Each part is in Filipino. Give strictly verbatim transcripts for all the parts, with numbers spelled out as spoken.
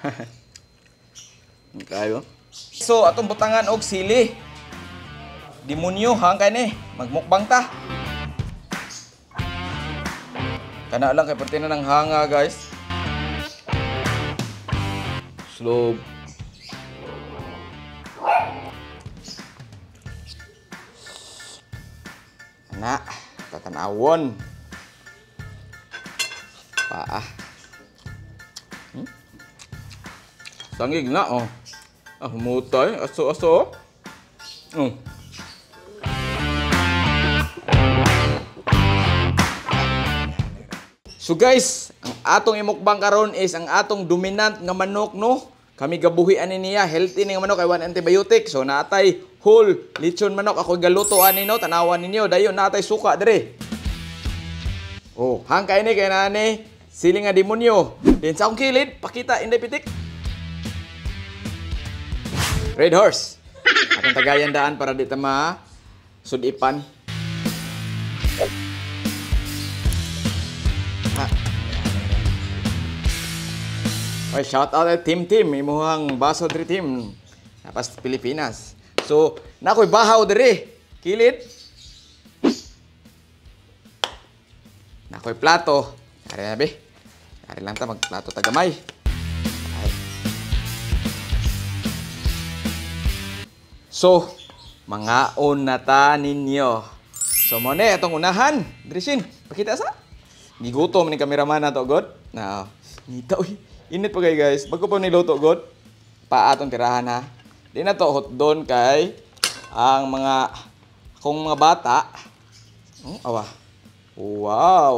Kayo. So, atong butangan og sili. Demonyo hang kay ni. Magmukbang ta. Kana lang kay perti na ng hanga, guys. Slow. Ana, tatanawon. Paa. Hmm? Sangig na, oh. Ah, humutay. Aso-aso. Oh. So guys, ang atong imukbang karon is ang atong dominant nga manok, no? Kami gabuhian ni niya, healthy ni nga manok, kay one antibiotic. So natay whole lechon manok ako galuto ani, no? Tanawan ninyo, dayon natay suka dire. Oh, hang kay ni kay nani, siling nga demonyo. Din sa akong kilid, pakita inday pitik. Red horse. Atong tagayan daan para di ta ma sudipan. Oy, shout out at Team Team, imuhang Baso Tri Team. Napas Pilipinas. So, nakoy bahaw diri. Kilid. Nakoy plato. Kari na be. Kari lang ta magplato tagamay. Ay. So, mga na ta ninyo. So, mo ne atong unahan. Drisin, pakita sa. Gigutom ni kameraman na to, God. Na, ngita uy. Init pa kayo guys. Bago pa niluto god, pa atong tirahan ha. Di na to hot doon kay ang mga kung mga bata. Oh, awa. Wow.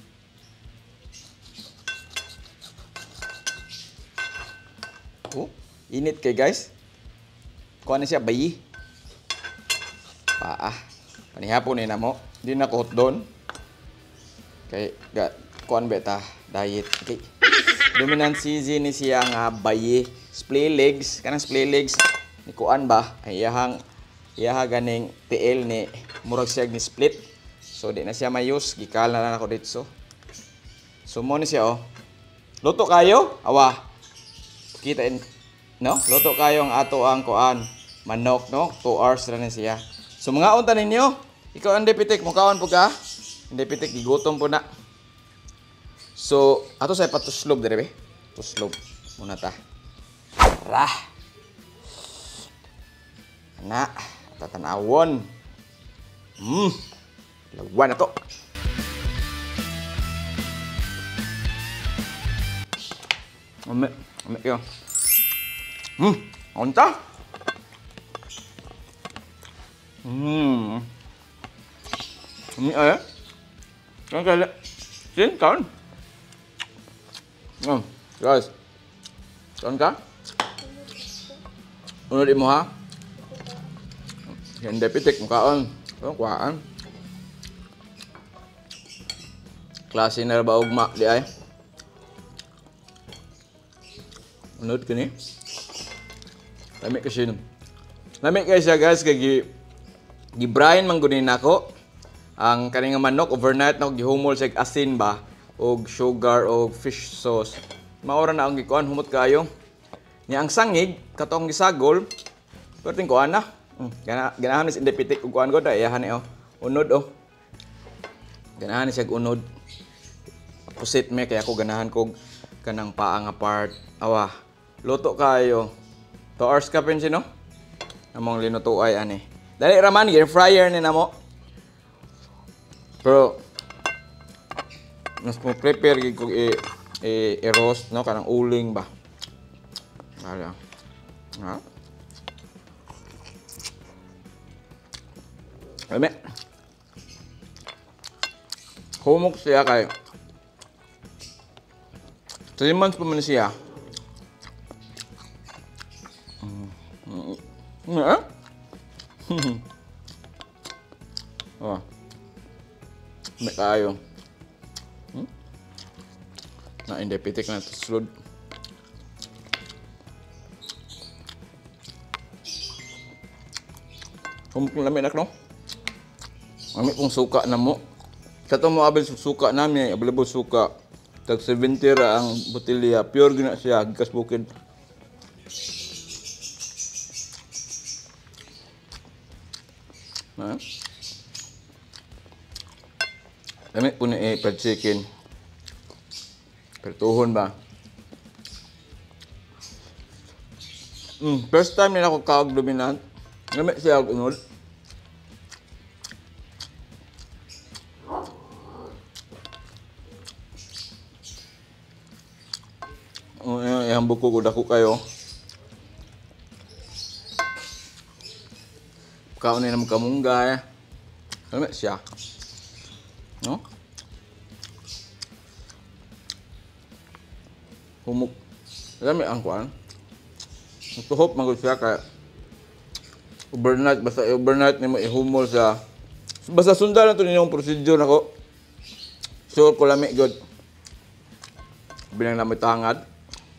Oh, init kay guys. Kuha na siya bayi. Pa ah. Panihapon ni na mo. Di na ko hot doon. Kay ga kuan beta diet. Okay. Dominant season ni siya nga bayi. Splay legs. Kanang splay legs. Ni kuan ba? Ay iyahang iyaha ganing T L ni murag siya ni split. So di na siya mayus. Gikal na lang ako dito. So mo ni siya oh. Luto kayo? Awa. Kita in, no? Luto kayo ang ato ang kuan. Manok no? two hours na ni siya. So mga unta ninyo. Ikaw ang depitik. Mukaon po ka. Ang depitik. Gigutom po na. So, ato sa patuslob dire be. Tuslob muna ta. Tara. Na, tatanawon. Hmm. Lawan na to. Ame, ame yo. Hmm, onta. Hmm. Ame ay. Kan kala. Sin kaon. Hmm, guys. Kaon ka? Unod mo ha? Hindi pitik mo kaon. Kaon kuhaan. Klase na ba ugma di ay? Unod ka ni? Lamig kasi nun. Lamig kayo siya guys. Kaya gi-brine man gunin ako. Ang kaninga manok overnight na gihumol sa asin ba? Og sugar og fish sauce. Maura na ang gikuan humot kayo. Nya ang sangig katong gisagol. Perting kuan na. Hmm, gana ganahan ni indepitik og kuan god ayahan ni oh. Unod oh. Ganahan ni siya unod. Pusit me kaya ako ganahan kog kanang paa nga part. Awa. Luto kayo. two hours ka pin sino? Among linutuay ani. Dali raman air fryer ni namo. Pero mas mo prepare gid kog i i-roast no kanang uling ba. Ala. Ha? Ame. Humok siya kay three months pa man siya. Mm. Eh? Oh. May kayo. Hmm? Na hindi pitik na ito sulod. Humok na lamin no? Ami pong suka na mo. Sa ito mo abil suka namin, available suka. Tag seventy ra ang botelya. Pure gina siya, gikas bukid. Ha? Dami po na eh, fried chicken. Pertuhon ba? Mm, first time nila ako kaog dominant. Dami siya ang unod. Oh, yang buku ko dako kayo. Kaon ni naman kamunggay. Dami siya. No? Humuk. Dami ang kuan. Tuhop magud siya kay overnight basta overnight nimo ihumol sa basta sundan nato ninyong procedure nako. Sure ko lami good. Bilang nami tangad.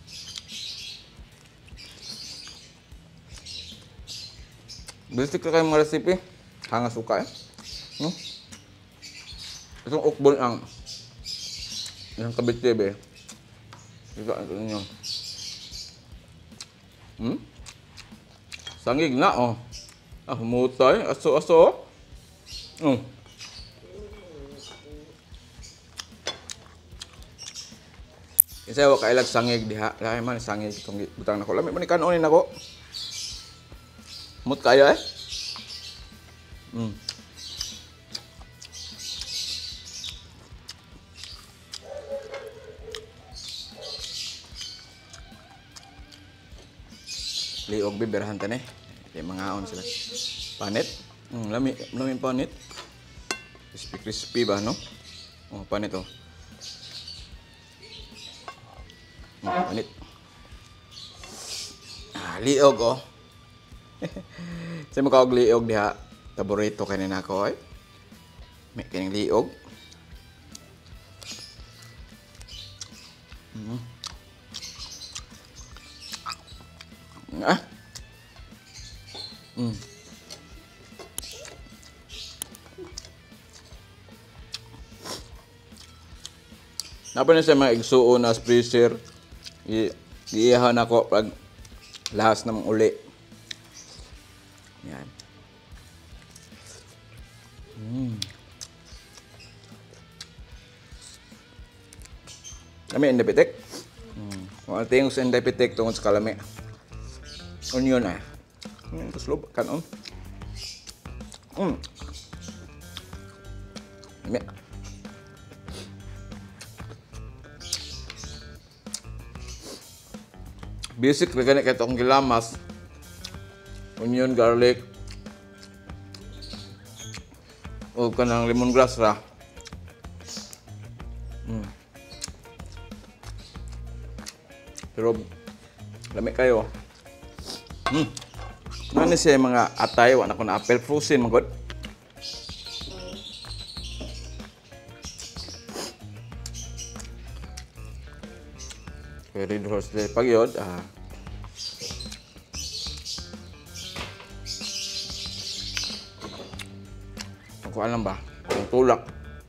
Basic ka kayong mga recipe. Hanga suka eh. No? Itong ukbon ang yung kabit-tibe. Ito ang ninyo. Hmm? Sangig na oh. Ah, humutay. Aso-aso. Hmm. Isa wa kailag sangig diha. Lahi man sangig itong butang nako. Lami man ni kanonin nako. Mut kaya eh. Hmm. Liog biberahan tan eh. Di mangaon sila. Panit. Hmm, lami lami panit. Crispy crispy ba no? Oh, panit oh. Hmm, panit. Ah, liog oh. Sa mo kaog liog diha, paborito kani nako ay. May kining liog. Mm. Ah. Mm. Napa na sa mga igsuon na freezer. Iiyahan ako pag lahas namang uli. Yan. Mm. Kami endapitek. Mm. Wala tayong sa endapitek tungkol sa kalami. Onion ah. Mm, kaslob kanon. Mm. Kami. Basic na ganit kahit akong gilamas. Onion, garlic. O kanang lemongrass ra. Mm. Pero lami kayo. Hmm. Ano siya mga atay, wala ko na apple frozen magod. Very roast day pag yun. Ah. Ako alam ba? Yung tulak.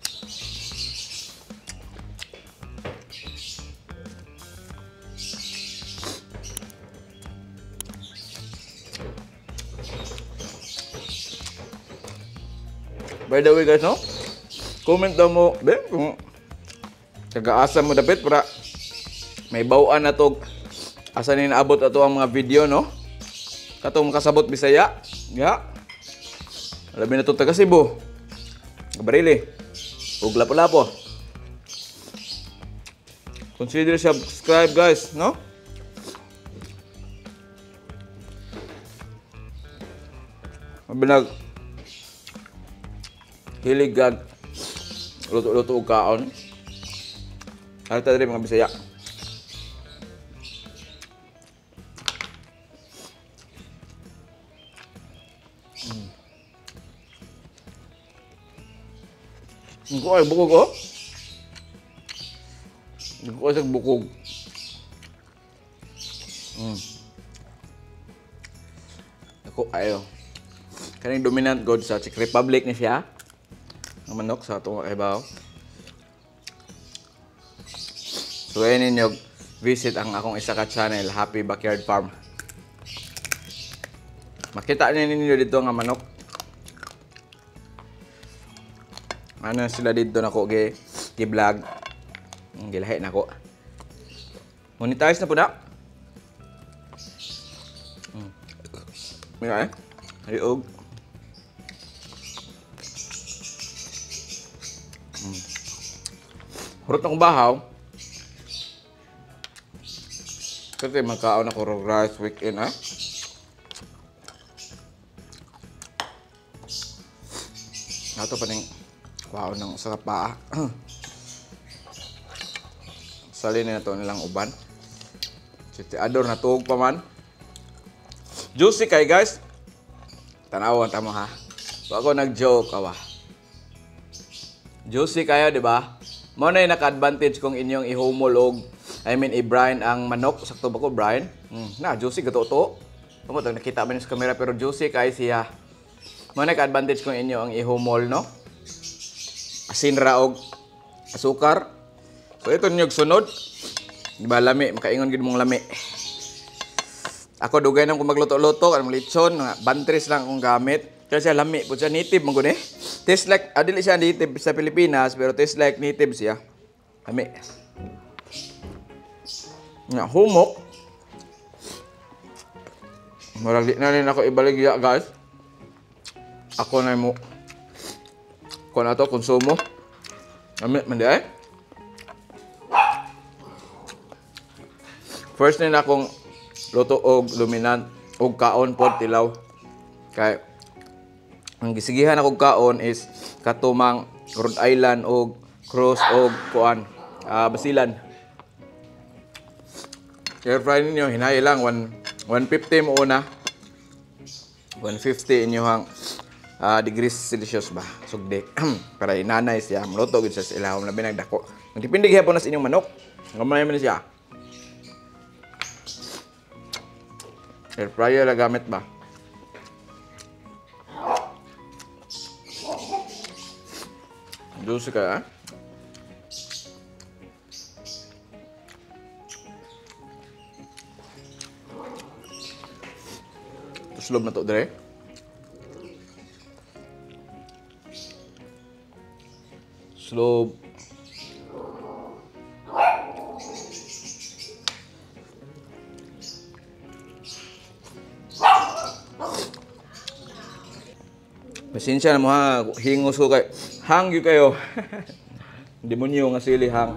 By the way guys, no? Comment daw mo, be, kung kagaasa mo dapit para may bawaan na to. Asa ni naabot ato ang mga video, no? Katong kasabot Bisaya. Ya. Labi na to taga Cebu. Kabarili. Ug lapo-lapo. Consider subscribe guys, no? Mabinag hilig gag luto-luto og kaon. Ano tayo rin mga Bisaya? Mm. Hindi ko ay bukog oh. Hindi ko ay sa bukog. Mm. Ako ayo. Kaning dominant god sa Czech Republic ni siya. Ang manok sa itong kaibaw. Tuwain ninyo visit ang akong isa ka channel, Happy Backyard Farm. Makita ninyo dito nga manok. Ano sila dito nako gi gi-vlog. Gilahi nako. Monetize na po na. Hmm. Mira eh. Ayog. Hmm. Hurot akong bahaw. Kasi magkaon ako rice weekend ah. Ato pa ning wow ng sa paa. Salin na to nilang uban. Si Ador na tuog pa man. Juicy kay guys. Tanawan ta mo ha. Wa ko nag-joke awa. Juicy kayo, di ba? Mo na yung naka-advantage kung inyong ihumol og I mean i-brine ang manok. Sakto ba ko brine? Hmm. Na juicy gato-to. Tungod ang nakita ba niyo sa camera pero juicy kay siya. Mo na naka-advantage kung inyo ang ihumol no. Asin ra og asukar. So ito niyo sunod. Di ba lami, makaingon gid mong lami. Ako dugay nang kung magluto-luto, kanang lechon, bantris lang akong gamit. Kasi siya lami, po siya native man gud eh. Taste like, adili siya native sa Pilipinas, pero taste like native siya. Lami. Nga, humok. Murag di na rin ako ibaligya, guys. Ako na mo. Ako na to, konsumo. Lami, mandi eh. First na akong luto og luminant og kaon pod tilaw. Kay ang gisigihan ako kaon is katumang Rhode Island og cross og kuan uh, basilan. Air fry ninyo hinay lang one fifty mo una. one fifty inyo hang uh, degrees Celsius ba sugdi. Para inanay siya luto gid sa ilahom labi nagdako. Depende gyapon na sa inyong manok. Gamay man siya. Air fryer la gamit ba? Juicy ka, ah? Slob na to, dire. Slob. Pasensya na mo ha, hingos ko kay hang yun kayo. Demonyo nga sili hang.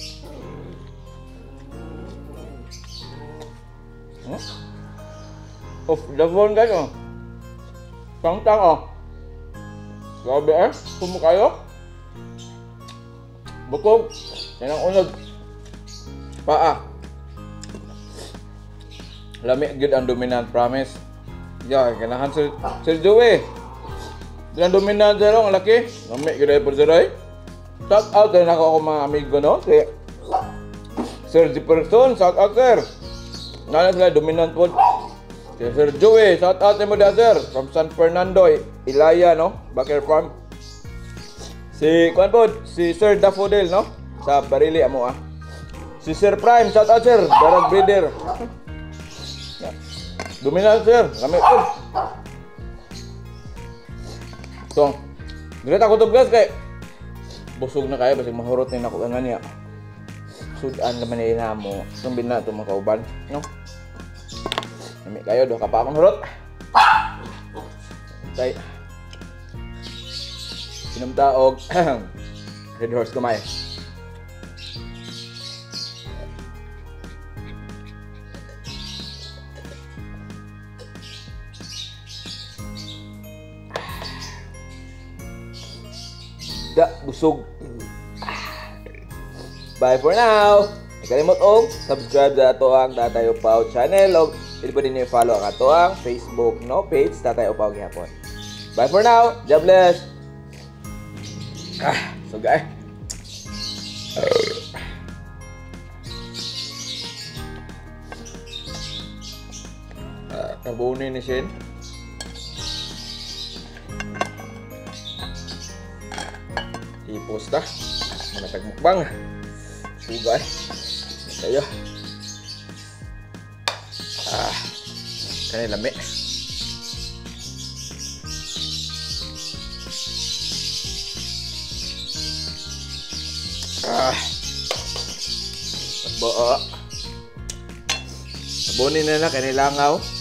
Huh? Off the phone guys oh. Tang-tang oh. Grabe eh, kumo kayo. Bukog. Yan ang unod. Paa. Lami gud ang dominant, promise. Ya, ganahan Sir Sir Joey. Diyan dominant zero ang laki. Lami gud ay por zero. Shout out din ako ako mga amigo no. Si Sir Jefferson, shout out sir. Nana sila dominant po. Si Sir Joey, shout out mo da sir from San Fernando, Ilaya no, Backyard Farm. Si kuan po, si Sir Daffodil no, sa Barili amo ah. Si Sir Prime, shout out sir, Darag Breeder. Dominant sir, kami po. So, dili ta kutob gas kay busog na kayo basig mahurot ni nako nga niya. Sudan naman ni namo, tumbin na to mga kauban, no? Nami kayo do ka pa akong hurot. Tay. Inom taog. Red horse kumay. Da, busog. Bye for now. Kalimot og subscribe sa ato ang Tatay Upaw channel og pwede pa din i-follow ang ato ang Facebook no page Tatay Upaw gihapon. Bye for now. God bless. Ah, so guys. Ah, kabunin ni Shin. I-post na. Manatag mukbang. So guys. Ayo. Ah. Kanay lami. Ah. Sabo. Sabunin na na kanay langaw.